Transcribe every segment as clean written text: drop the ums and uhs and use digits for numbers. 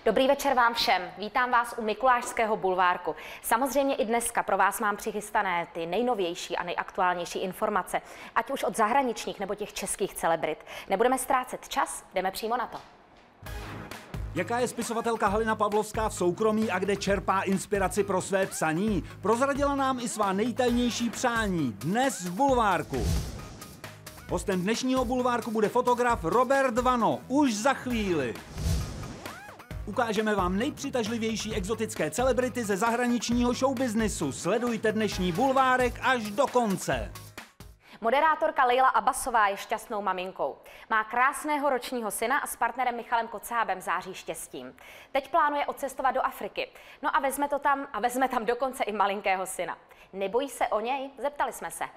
Dobrý večer vám všem. Vítám vás u Mikulášského bulvárku. Samozřejmě i dneska pro vás mám přichystané ty nejnovější a nejaktuálnější informace, ať už od zahraničních nebo těch českých celebrit. Nebudeme ztrácet čas, jdeme přímo na to. Jaká je spisovatelka Halina Pavlovská v soukromí a kde čerpá inspiraci pro své psaní? Prozradila nám i svá nejtajnější přání dnes v bulvárku. Hostem dnešního bulvárku bude fotograf Robert Vano. Už za chvíli. Ukážeme vám nejpřitažlivější exotické celebrity ze zahraničního showbiznisu. Sledujte dnešní bulvárek až do konce. Moderátorka Lejla Abbasová je šťastnou maminkou. Má krásného ročního syna a s partnerem Michalem Kocábem září štěstím. Teď plánuje odcestovat do Afriky. No a vezme tam dokonce i malinkého syna. Nebojí se o něj? Zeptali jsme se.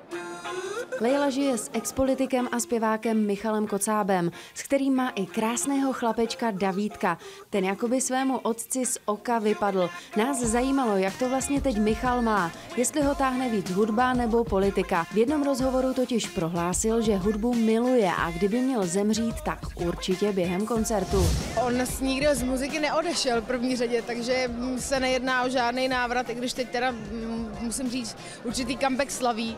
Lejla žije s expolitikem a zpěvákem Michalem Kocábem, s kterým má i krásného chlapečka Davídka. Ten jakoby svému otci z oka vypadl. Nás zajímalo, jak to vlastně teď Michal má, jestli ho táhne víc hudba nebo politika. V jednom rozhovoru totiž prohlásil, že hudbu miluje a kdyby měl zemřít, tak určitě během koncertu. On nikdo z muziky neodešel v první řadě, takže se nejedná o žádný návrat, i když teď teda musím říct, určitý comeback slaví,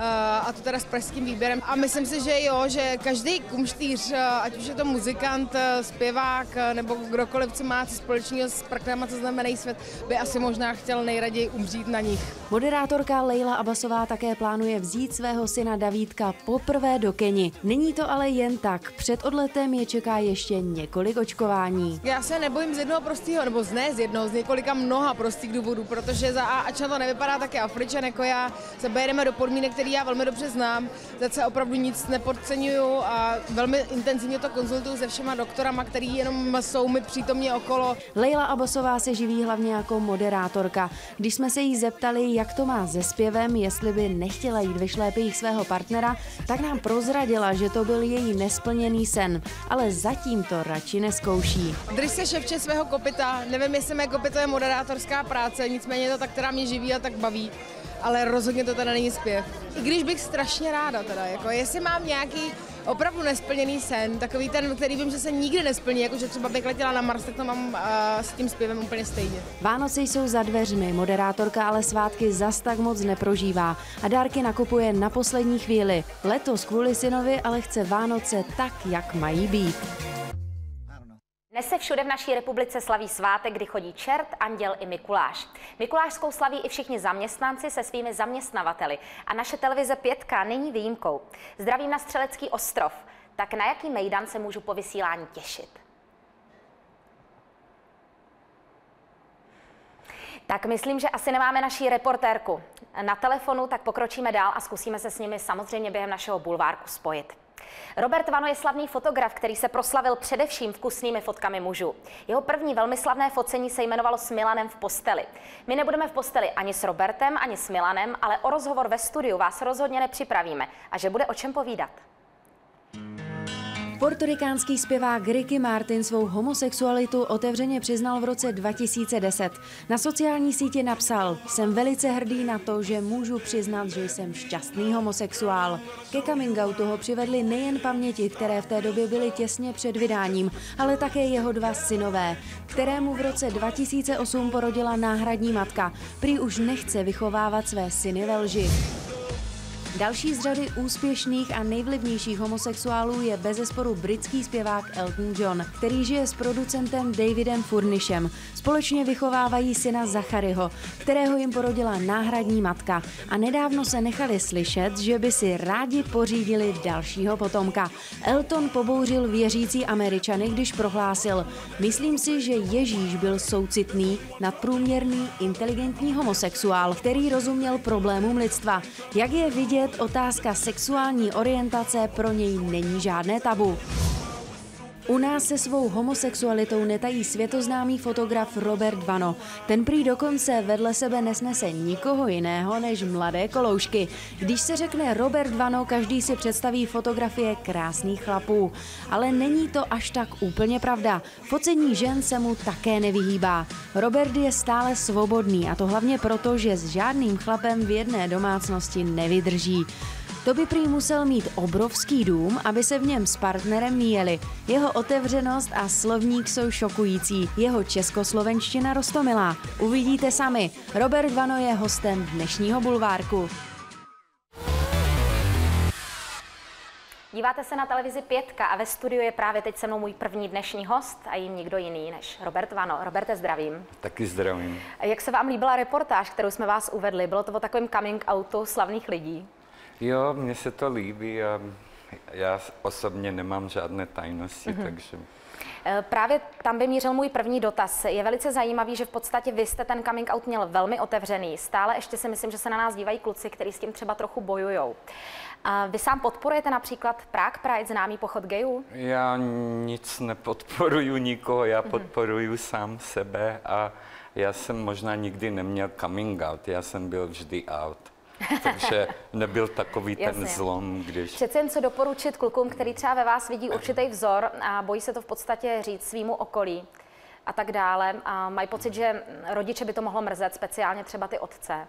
a to teda s pražským výběrem. A myslím si, že jo, že každý kumštýř, ať už je to muzikant, zpěvák nebo kdokoliv, co má co společného s parkem a co znamená svět, by asi možná chtěl nejraději umřít na nich. Moderátorka Lejla Abbasová také plánuje vzít svého syna Davídka poprvé do Keni. Není to ale jen tak. Před odletem je čeká ještě několik očkování. Já se nebojím z jednoho prostého, nebo z několika mnoha prostých důvodů, protože za A, ač na to nevypadá také Afričan jako já, se jedeme do podmínek, který já velmi dobře znám, zase opravdu nic nepodceňuju a velmi intenzivně to konzultuju se všema doktorama, který jenom jsou mi přítomně okolo. Lejla Abbasová se živí hlavně jako moderátorka. Když jsme se jí zeptali, jak to má se zpěvem, jestli by nechtěla jít ve šlépějích svého partnera, tak nám prozradila, že to byl její nesplněný sen, ale zatím to radši neskouší. Drž se ševče svého kopyta, nevím, jestli mé kopyto je moderátorská práce, nicméně je to ta, která mě živí a tak baví. Ale rozhodně to teda není zpěv. I když bych strašně ráda teda, jako jestli mám nějaký opravdu nesplněný sen, takový ten, který vím, že se nikdy nesplní, jakože třeba bych letěla na Mars, tak to mám s tím zpěvem úplně stejně. Vánoce jsou za dveřmi, moderátorka ale svátky zas tak moc neprožívá a dárky nakupuje na poslední chvíli. Letos kvůli synovi ale chce Vánoce tak, jak mají být. Dnes se všude v naší republice slaví svátek, kdy chodí čert, anděl i Mikuláš. Mikulášskou slaví i všichni zaměstnanci se svými zaměstnavateli a naše televize Pětka není výjimkou. Zdravím na Střelecký ostrov. Tak na jaký mejdan se můžu po vysílání těšit? Tak myslím, že asi nemáme naší reportérku na telefonu, tak pokročíme dál a zkusíme se s nimi samozřejmě během našeho bulvárku spojit. Robert Vano je slavný fotograf, který se proslavil především vkusnými fotkami mužů. Jeho první velmi slavné focení se jmenovalo S Milanem v posteli. My nebudeme v posteli ani s Robertem, ani s Milanem, ale o rozhovor ve studiu vás rozhodně nepřipravíme a že bude o čem povídat. Portorikánský zpěvák Ricky Martin svou homosexualitu otevřeně přiznal v roce 2010. Na sociální sítě napsal: "Jsem velice hrdý na to, že můžu přiznat, že jsem šťastný homosexuál." Ke coming outu ho přivedly nejen paměti, které v té době byly těsně před vydáním, ale také jeho dva synové, kterému v roce 2008 porodila náhradní matka. Prý už nechce vychovávat své syny ve lži. Další z řady úspěšných a nejvlivnějších homosexuálů je bezesporu britský zpěvák Elton John, který žije s producentem Davidem Furnishem. Společně vychovávají syna Zacharyho, kterého jim porodila náhradní matka. A nedávno se nechali slyšet, že by si rádi pořídili dalšího potomka. Elton pobouřil věřící Američany, když prohlásil: "Myslím si, že Ježíš byl soucitný, nadprůměrný, inteligentní homosexuál, který rozuměl problémům lidstva. Jak je vidět, otázka sexuální orientace pro něj není žádné tabu." U nás se svou homosexualitou netají světoznámý fotograf Robert Vano. Ten prý dokonce vedle sebe nesnese nikoho jiného než mladé koloušky. Když se řekne Robert Vano, každý si představí fotografie krásných chlapů. Ale není to až tak úplně pravda. Focení žen se mu také nevyhýbá. Robert je stále svobodný a to hlavně proto, že s žádným chlapem v jedné domácnosti nevydrží. To by prý musel mít obrovský dům, aby se v něm s partnerem míjeli. Jeho otevřenost a slovník jsou šokující, jeho českoslovenština roztomilá. Uvidíte sami, Robert Vano je hostem dnešního Bulvárku. Díváte se na televizi Pětka a ve studiu je právě teď se mnou můj první dnešní host a jim nikdo jiný než Robert Vano. Roberte, zdravím. Taky zdravím. Jak se vám líbila reportáž, kterou jsme vás uvedli? Bylo to o takovém coming outu slavných lidí? Jo, mně se to líbí a já osobně nemám žádné tajnosti, takže... Právě tam by mířil můj první dotaz. Je velice zajímavý, že v podstatě vy jste ten coming out měl velmi otevřený. Stále ještě si myslím, že se na nás dívají kluci, kteří s tím třeba trochu bojujou. Vy sám podporujete například Prague Pride, známý pochod gayů? Já nic nepodporuju nikoho, já podporuju sám sebe a já jsem možná nikdy neměl coming out, já jsem byl vždy out. Takže nebyl takový ten zlom, když... Přece jen co doporučit klukům, který třeba ve vás vidí určitý vzor a bojí se to v podstatě říct svýmu okolí a tak dále. A mají pocit, že rodiče by to mohlo mrzet, speciálně třeba ty otce.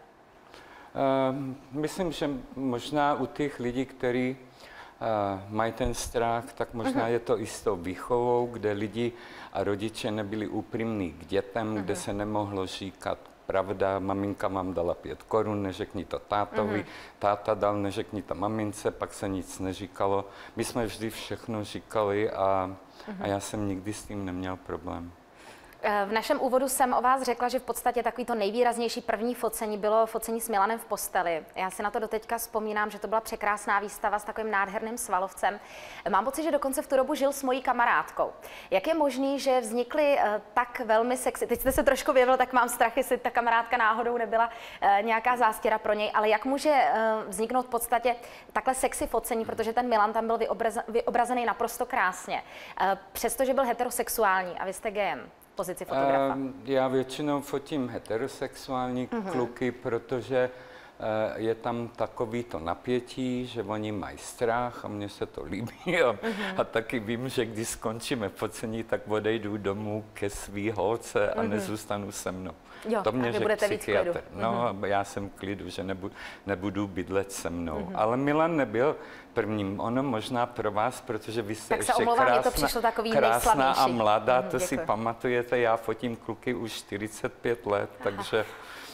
Myslím, že možná u těch lidí, kteří mají ten strach, tak možná je to i s tou výchovou, kde lidi a rodiče nebyli upřímní k dětem, kde se nemohlo říkat pravda, maminka vám dala 5 korun, neřekni to tátovi, táta dal, neřekni to mamince, pak se nic neříkalo. My jsme vždy všechno říkali a já jsem nikdy s tím neměl problém. V našem úvodu jsem o vás řekla, že v podstatě takový to nejvýraznější první focení bylo focení s Milanem v posteli. Já si na to doteďka vzpomínám, že to byla překrásná výstava s takovým nádherným svalovcem. Mám pocit, že dokonce v tu dobu žil s mojí kamarádkou. Jak je možný, že vznikly tak velmi sexy, teď jste se trošku vyjevil, tak mám strach, jestli ta kamarádka náhodou nebyla nějaká zástěra pro něj, ale jak může vzniknout v podstatě takhle sexy focení, protože ten Milan tam byl vyobrazený naprosto krásně, přestože byl heterosexuální a vy jste gejem. Pozici fotografa? Já většinou fotím heterosexuální kluky, protože je tam takový to napětí, že oni mají strach a mně se to líbí. A taky vím, že když skončíme focení, tak odejdu domů ke svý holce a nezůstanu se mnou. Jo, to mě řekl psychiatr. No, já jsem v klidu, že nebudu bydlet se mnou. Ale Milan nebyl prvním. Ono možná pro vás, protože vy jste ještě krásná a mladá, to si pamatujete, já fotím kluky už 45 let, takže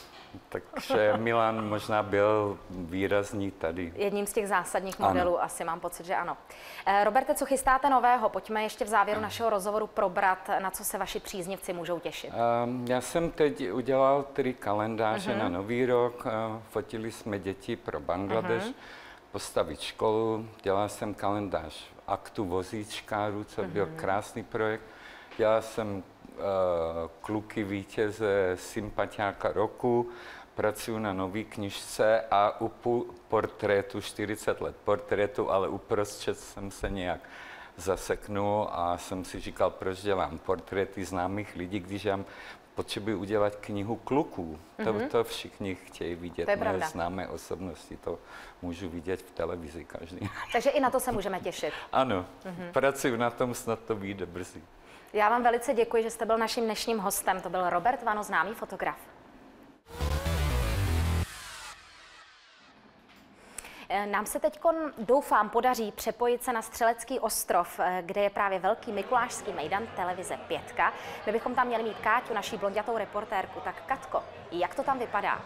Milan možná byl výrazný tady. Jedním z těch zásadních modelů, asi mám pocit, že ano. Roberte, co chystáte nového? Pojďme ještě v závěru našeho rozhovoru probrat, na co se vaši příznivci můžou těšit. Já jsem teď udělal 3 kalendáře na Nový rok. Fotili jsme děti pro Bangladeš, postavit školu. Dělal jsem kalendář aktu vozíčkářů, co byl krásný projekt. Dělal jsem kluky vítěze sympatiáka roku, pracuji na nový knižce a u portrétu, 40 let portrétu, ale uprostřed jsem se nějak zaseknul a jsem si říkal, proč dělám portréty známých lidí, když já potřebuji udělat knihu kluků. To všichni chtějí vidět, ne známé osobnosti, to můžu vidět v televizi každý. Takže i na to se můžeme těšit. Ano, pracuji na tom, snad to vyjde brzy. Já vám velice děkuji, že jste byl naším dnešním hostem. To byl Robert Vano, známý fotograf. Nám se teď, doufám, podaří přepojit se na Střelecký ostrov, kde je právě velký mikulášský mejdan televize Pětka. My bychom tam měli mít Káťu, naší blonďatou reportérku. Tak Katko, jak to tam vypadá?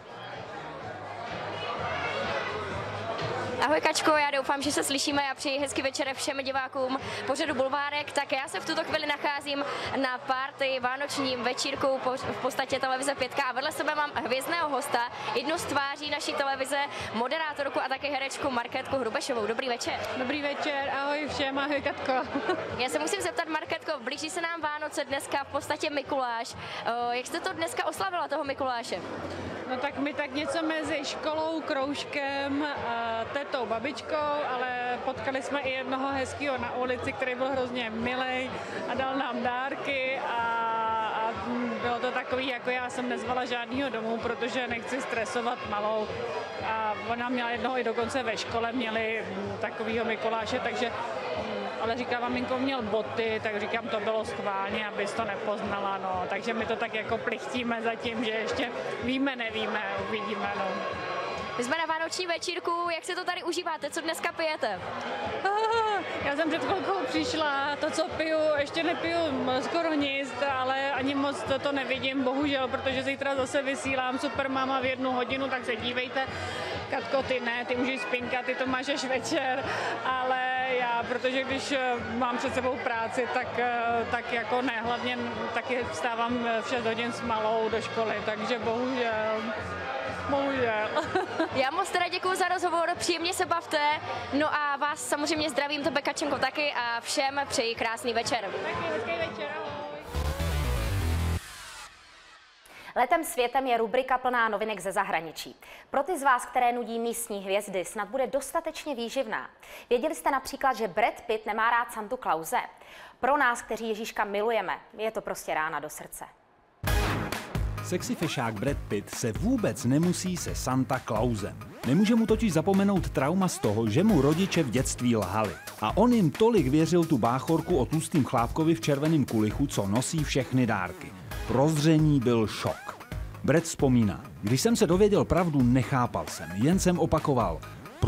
Ahoj Kačko, já doufám, že se slyšíme a přeji hezký večer všem divákům pořadu Bulvárek. Tak já se v tuto chvíli nacházím na party vánočním večírku v podstatě televize Pětka a vedle sebe mám hvězdného hosta, jednu z tváří naší televize, moderátorku a také herečku Markétku Hrubešovou. Dobrý večer. Dobrý večer, ahoj všem, ahoj Katko. Já se musím zeptat, Markétko, blíží se nám Vánoce, dneska v podstatě Mikuláš. Jak jste to dneska oslavila, toho Mikuláše? No tak my tak něco mezi školou, kroužkem, tetou, babičkou, ale potkali jsme i jednoho hezkýho na ulici, který byl hrozně milej a dal nám dárky a bylo to takový, jako já jsem nezvala žádnýho domů, protože nechci stresovat malou. A ona měla jednoho i dokonce ve škole, měli takovýho Mikuláše, takže ale říká, maminko měl boty, tak říkám, to bylo schválně, abys to nepoznala, no. Takže my to tak jako plichtíme zatím, že ještě víme, nevíme, uvidíme, no. My jsme na vánoční večírku, jak se to tady užíváte, co dneska pijete? Já jsem před chvilkou přišla, to, co piju, ještě nepiju skoro nic, ale ani moc to nevidím, bohužel, protože zítra zase vysílám Supermama v 1 hodinu, tak se dívejte. Katko, ty ne, ty můžeš spinkat, ty to máš až večer, ale já, protože když mám před sebou práci, tak jako ne, hlavně taky vstávám v 6 hodin s malou do školy, takže bohužel. Já moc teda děkuji za rozhovor, příjemně se bavte, no a vás samozřejmě zdravím, to Bekačenko taky a všem přeji krásný večer. Taky hezký večer, ahoj. Letem světem je rubrika plná novinek ze zahraničí. Pro ty z vás, které nudí místní hvězdy, snad bude dostatečně výživná. Věděli jste například, že Brad Pitt nemá rád Santu Klause? Pro nás, kteří Ježíška milujeme, je to prostě rána do srdce. Sexy fešák Brad Pitt se vůbec nemusí se Santa Clausem. Nemůže mu totiž zapomenout trauma z toho, že mu rodiče v dětství lhali. A on jim tolik věřil tu báchorku o tlustým chlápkovi v červeném kulichu, co nosí všechny dárky. Prozření byl šok. Brad vzpomíná, když jsem se dověděl pravdu, nechápal jsem, jen jsem opakoval.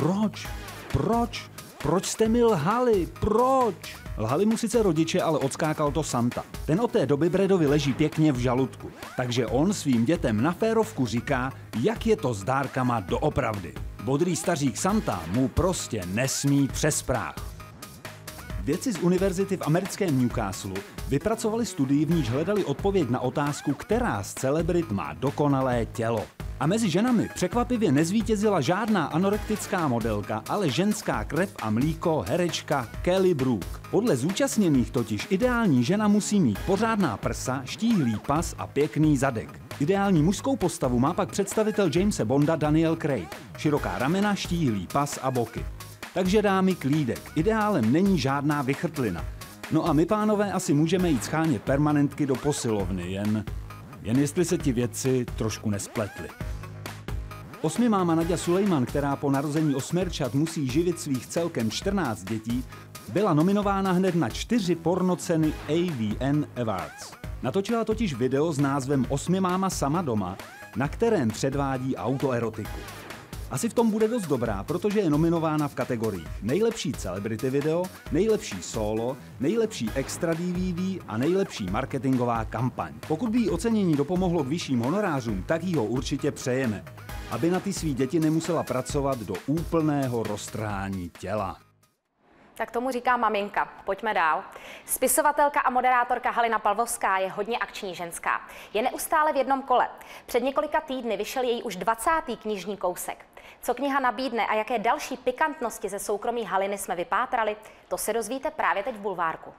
Proč jste mi lhali? Proč? Lhali mu sice rodiče, ale odskákal to Santa. Ten od té doby Bradovi leží pěkně v žaludku. Takže on svým dětem na férovku říká, jak je to s dárkama doopravdy. Bodrý stařík Santa mu prostě nesmí přes práh. Vědci z univerzity v americkém Newcastle vypracovali studii, v níž hledali odpověď na otázku, která z celebrit má dokonalé tělo. A mezi ženami překvapivě nezvítězila žádná anorektická modelka, ale ženská krev a mlíko herečka Kelly Brook. Podle zúčastněných totiž ideální žena musí mít pořádná prsa, štíhlý pas a pěkný zadek. Ideální mužskou postavu má pak představitel Jamese Bonda Daniel Craig. Široká ramena, štíhlý pas a boky. Takže dámy, klídek. Ideálem není žádná vychrtlina. No a my, pánové, asi můžeme jít schánět permanentky do posilovny, jen jestli se ti vědci trošku nespletli. Osmimáma Nadia Sulejman, která po narození osmerčat musí živit svých celkem 14 dětí, byla nominována hned na 4 pornoceny AVN Awards. Natočila totiž video s názvem Osmimáma sama doma, na kterém předvádí autoerotiku. Asi v tom bude dost dobrá, protože je nominována v kategoriích nejlepší celebrity video, nejlepší solo, nejlepší extra DVD a nejlepší marketingová kampaň. Pokud by jí ocenění dopomohlo k vyšším honorářům, tak jí ho určitě přejeme, aby na ty svý děti nemusela pracovat do úplného roztrhání těla. Tak tomu říká maminka. Pojďme dál. Spisovatelka a moderátorka Halina Pavlovská je hodně akční ženská. Je neustále v jednom kole. Před několika týdny vyšel její už 20. knižní kousek. Co kniha nabídne a jaké další pikantnosti ze soukromí Haliny jsme vypátrali, to se dozvíte právě teď v Bulvárku.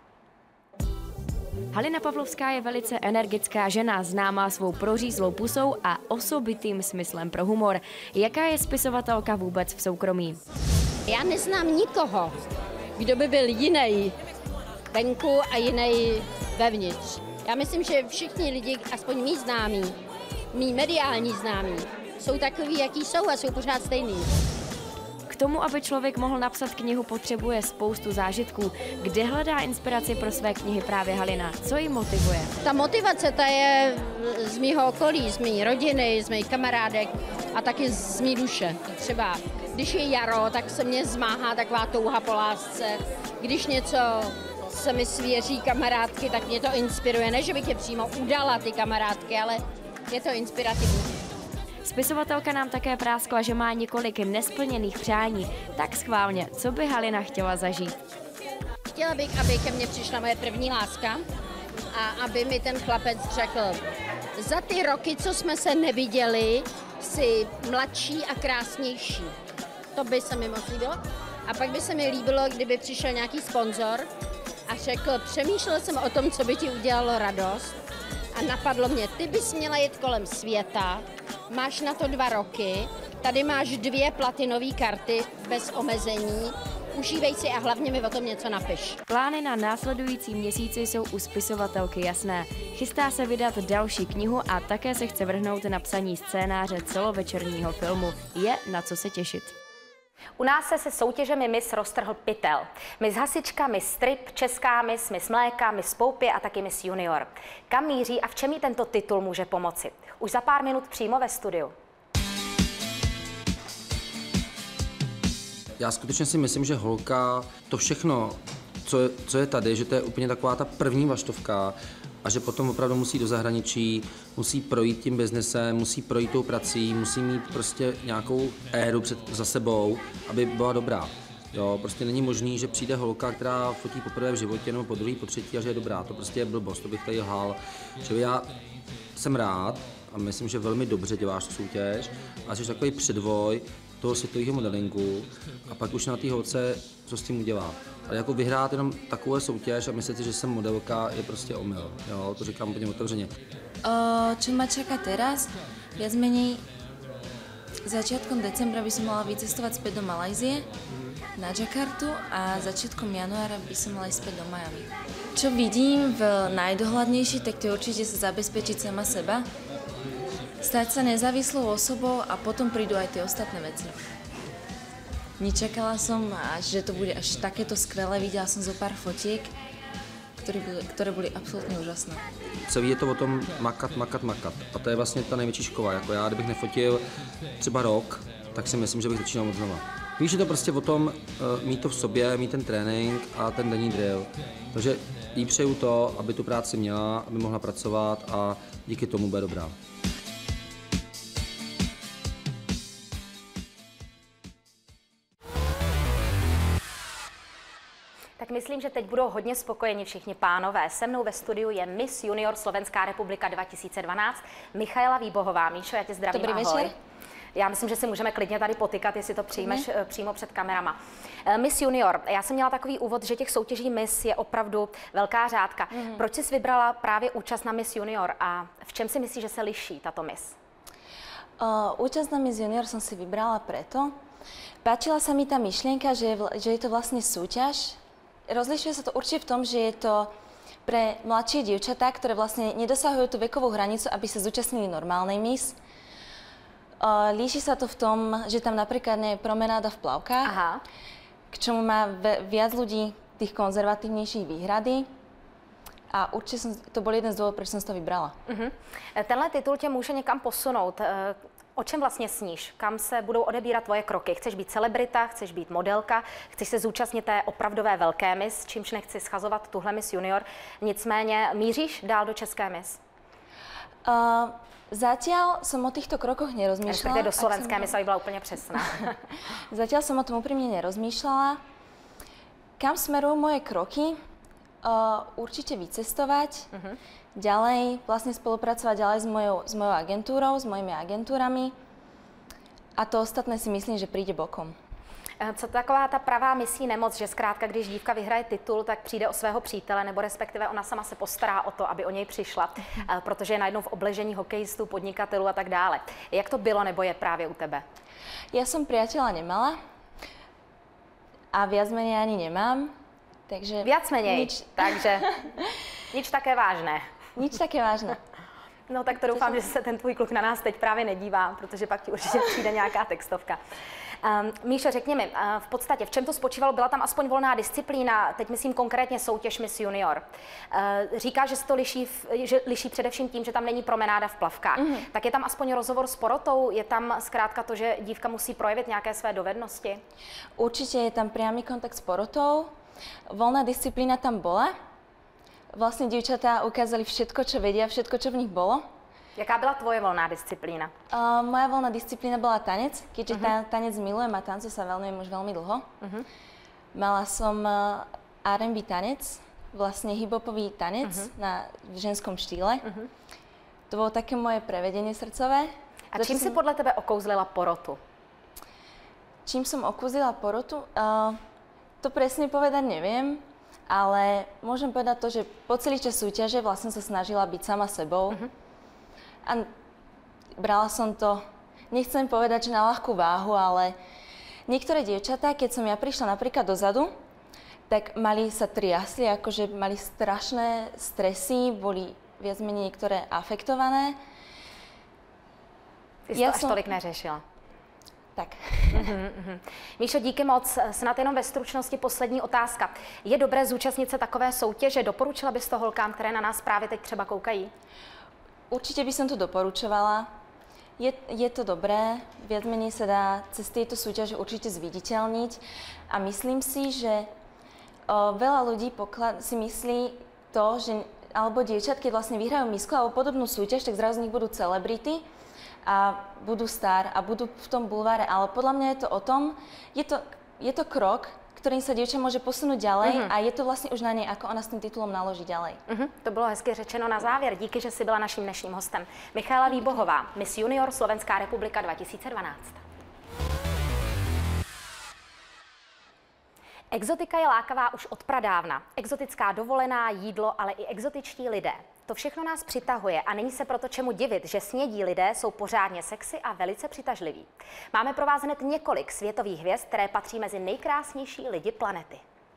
Halina Pavlovská je velice energická žena, známá svou prořízlou pusou a osobitým smyslem pro humor. Jaká je spisovatelka vůbec v soukromí? Já neznám nikoho, kdo by byl jiný venku a jiný vevnitř. Já myslím, že všichni lidi, aspoň mý známí, mý mediální známí, jsou takový, jaký jsou a jsou pořád stejný. K tomu, aby člověk mohl napsat knihu, potřebuje spoustu zážitků. Kde hledá inspiraci pro své knihy právě Halina? Co ji motivuje? Ta motivace ta je z mýho okolí, z mé rodiny, z mých kamarádek a taky z mý duše. Třeba když je jaro, tak se mě zmáhá taková touha po lásce. Když něco se mi svěří kamarádky, tak mě to inspiruje. Ne, že bych je přímo udala, ty kamarádky, ale je to inspirativní. Spisovatelka nám také práskla, že má několik nesplněných přání. Tak schválně, co by Halina chtěla zažít? Chtěla bych, aby ke mně přišla moje první láska a aby mi ten chlapec řekl, za ty roky, co jsme se neviděli, jsi mladší a krásnější. To by se mi moc líbilo. A pak by se mi líbilo, kdyby přišel nějaký sponzor a řekl, přemýšlel jsem o tom, co by ti udělalo radost a napadlo mě, ty bys měla jet kolem světa, máš na to 2 roky, tady máš 2 platinové karty bez omezení, užívej si a hlavně mi o tom něco napiš. Plány na následující měsíci jsou u spisovatelky jasné. Chystá se vydat další knihu a také se chce vrhnout na psaní scénáře celovečerního filmu. Je na co se těšit. U nás se soutěžemi Miss roztrhl pytel. Miss Hasička, Miss Strip, Česká Miss, Miss Mléka, Miss Poupě a taky Miss Junior. Kam míří a v čem jí tento titul může pomoci? Už za pár minut přímo ve studiu. Já skutečně si myslím, že holka, to všechno, co je tady, že to je úplně taková ta první vlaštovka a že potom opravdu musí do zahraničí, musí projít tím biznesem, musí projít tou prací, musí mít prostě nějakou éru za sebou, aby byla dobrá. Jo, prostě není možný, že přijde holka, která fotí poprvé v životě nebo po druhý, po třetí a že je dobrá. To prostě je blbost, to bych tady lhal. Že já jsem rád a myslím, že velmi dobře děláš tu soutěž a jsi takový předvoj toho světového modelingu a pak už na té holce, co s tím udělá. Ale jako vyhrát jenom takovou soutěž a myslet si, že jsem modelka, je prostě omyl. Jo, to říkám úplně otevřeně. Čo ma čaká teraz? Viac menej začiatkom decembra by som mala vycestovať späť do Malajzie na Jakartu a začiatkom januára by som mala ísť späť do Miami. Čo vidím v najdohľadnejší, tak to je určite sa zabezpečiť sama seba, stať sa nezávislou osobou a potom prídu aj tie ostatné veci. Nečakala som, že to bude až takéto skvelé, videla som zo pár fotiek, které byly absolutně úžasné. Celý je to o tom makat. A to je vlastně ta největší škola. Jako já, kdybych nefotil třeba rok, tak si myslím, že bych začínal od znova. Víš, je to prostě o tom mít to v sobě, mít ten trénink a ten denní drill. Takže jí přeju to, aby tu práci měla, aby mohla pracovat a díky tomu bude dobrá. Tak myslím, že teď budou hodně spokojeni všichni pánové. Se mnou ve studiu je Miss Junior Slovenská republika 2012 Michaela Výbohová. Míšo, já tě zdravím. Dobrý ahoj. večer. Já myslím, že si můžeme klidně tady potykat, jestli to přijmeš přímo před kamerama. Miss Junior, já jsem měla takový úvod, že těch soutěží Miss je opravdu velká řádka. Proč jsi vybrala právě účast na Miss Junior a v čem si myslíš, že se liší tato Miss? Účast na Miss Junior som si vybrala preto. Páčila sa mi tá myšlienka, že je to vlastne súťaž. Rozlišuje sa to určite v tom, že je to pre mladšie dievčatá, ktoré vlastne nedosahujú tú vekovú hranicu, aby sa zúčastnili normálnej Miss. Líši sa to v tom, že tam napríklad nie je promenáda v plavkách, k čomu má viac ľudí tých konzervatívnejších výhrady. A určite to bol jeden z dôvodov, prečo som si to vybrala. Tenhle titul tě může někam posunout. O čem vlastně sníš? Kam se budou odebírat tvoje kroky? Chceš být celebrita, chceš být modelka, chceš se zúčastnit té opravdové velké Miss, čímž nechci schazovat tuhle Miss Junior. Nicméně míříš dál do české Miss? Zatiaľ som o týchto krokoch nerozmýšľala. Do slovenské Miss, aby byla úplně přesná. Zatiaľ som o tom úprimne nerozmýšľala. Kam smerujú moje kroky? Určite vycestovať. Ďalej vlastne spolupracovať ďalej s mojou agentúrou, s mojimi agentúrami. A to ostatné si myslím, že príde bokom. Co taková ta pravá misí nemoc, že zkrátka, když dívka vyhraje titul, tak přijde o svého přítele, nebo respektive ona sama se postará o to, aby o něj přišla, protože je najednou v obležení hokejistů, podnikatelů a tak dále. Jak to bylo, nebo je právě u tebe? Ja som priateľa nemala a viac menej ani nemám, takže... Viac menej, takže nič také vážné. Nič také vážné. No tak to doufám, že se ten tvůj kluk na nás teď právě nedívá, protože pak ti určitě přijde nějaká textovka. Míšo, řekni mi, v podstatě, v čem to spočívalo? Byla tam aspoň volná disciplína, teď myslím konkrétně soutěž Miss Junior. Říká, že se to liší především tím, že tam není promenáda v plavkách. Tak je tam aspoň rozhovor s porotou? Je tam zkrátka to, že dívka musí projevit nějaké své dovednosti? Určitě je tam priamy kontakt s porotou. Volná disciplína tam bola. Vlastne dievčatá ukázali všetko, čo vedia, všetko, čo v nich bolo. Jaká byla tvoje volná disciplína? Moja voľná disciplína bola tanec, keďže tanec milujem a tancu sa venujem už veľmi dlho. Mala som R&B tanec, vlastne hip-hopový tanec v ženskom štýle. To bolo také moje prevedenie srdcové. A čím si podle tebe okouzlila porotu? Čím som okúzila porotu? To presne povedať neviem, ale môžem povedať to, že po celý čas súťaže vlastne sa snažila byť sama sebou. A brala som to, nechcem povedať, že na ľahkú váhu, ale niektoré dievčatá, keď som ja prišla napríklad dozadu, tak sa triasli, akože mali strašné stresy, boli viac menej niektoré afektované. Ty jsi to až tolik neřešila. Tak. Míšo, díky moc. Snad jenom ve stručnosti poslední otázka. Je dobré zúčastnit se takové soutěže? Doporučila bys to holkám, které na nás právě teď třeba koukají? Určite by som to doporučovala. je to dobré, viac menej sa dá cez tieto súťaže určite zviditeľniť a myslím si, že veľa ľudí si myslí to, že alebo dievčat, keď vlastne vyhrajú misku alebo podobnú súťaž, tak zrazu z nich budú celebrity a budú star a budú v tom bulváre, ale podľa mňa je to o tom, je to krok, kterým se dievča může posunout ďalej a je to vlastně už na něj, ako ona s tím titulem naloží ďalej. To bylo hezky řečeno na závěr. Díky, že jsi byla naším dnešním hostem. Michaela Výbohová, Miss Junior Slovenská republika 2012. Exotika je lákavá už od pradávna. Exotická dovolená, jídlo, ale i exotičtí lidé. To všechno nás přitahuje a není se proto čemu divit, že snědí lidé jsou pořádně sexy a velice přitažliví. Máme pro vás hned několik světových hvězd, které patří mezi nejkrásnější lidi planety.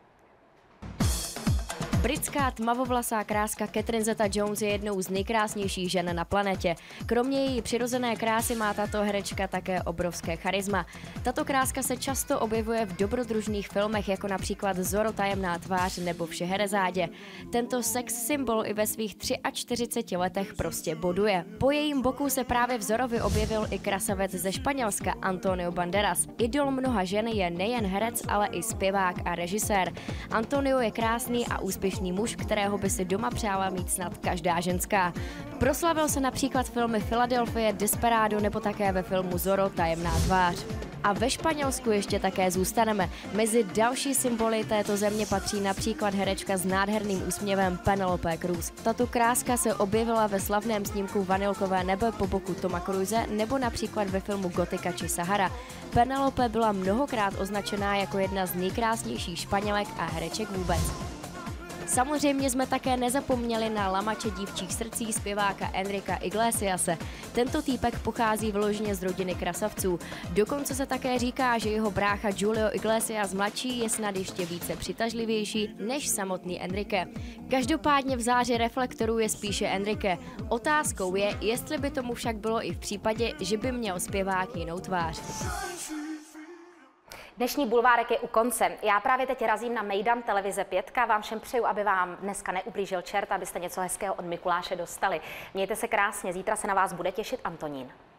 Britská tmavovlasá kráska Catherine Zeta-Jones je jednou z nejkrásnějších žen na planetě. Kromě její přirozené krásy má tato herečka také obrovské charisma. Tato kráska se často objevuje v dobrodružných filmech, jako například Zorro tajemná tvář nebo v Šeherezádě. Tento sex symbol i ve svých 43 letech prostě boduje. Po jejím boku se právě v Zorrovi objevil i krasavec ze Španělska Antonio Banderas. Idol mnoha žen je nejen herec, ale i zpěvák a režisér. Antonio je krásný a úspěšný muž, kterého by si doma přála mít snad každá ženská. Proslavil se například filmy Philadelphia, Desperado nebo také ve filmu Zorro tajemná tvář. A ve Španělsku ještě také zůstaneme. Mezi další symboly této země patří například herečka s nádherným úsměvem Penélope Cruz. Tato kráska se objevila ve slavném snímku Vanilkové nebe po boku Toma Cruise nebo například ve filmu Gotika či Sahara. Penélope byla mnohokrát označená jako jedna z nejkrásnějších Španělek a hereček vůbec. Samozřejmě jsme také nezapomněli na lamače dívčích srdcí zpěváka Enrika Iglesiase. Tento týpek pochází vyloženě z rodiny krasavců. Dokonce se také říká, že jeho brácha Julio Iglesias mladší je snad ještě více přitažlivější než samotný Enrique. Každopádně v záři reflektorů je spíše Enrique. Otázkou je, jestli by tomu však bylo i v případě, že by měl zpěvák jinou tvář. Dnešní bulvárek je u konce. Já právě teď razím na Mejdan televize 5. Vám všem přeju, aby vám dneska neublížil čert, abyste něco hezkého od Mikuláše dostali. Mějte se krásně, zítra se na vás bude těšit Antonín.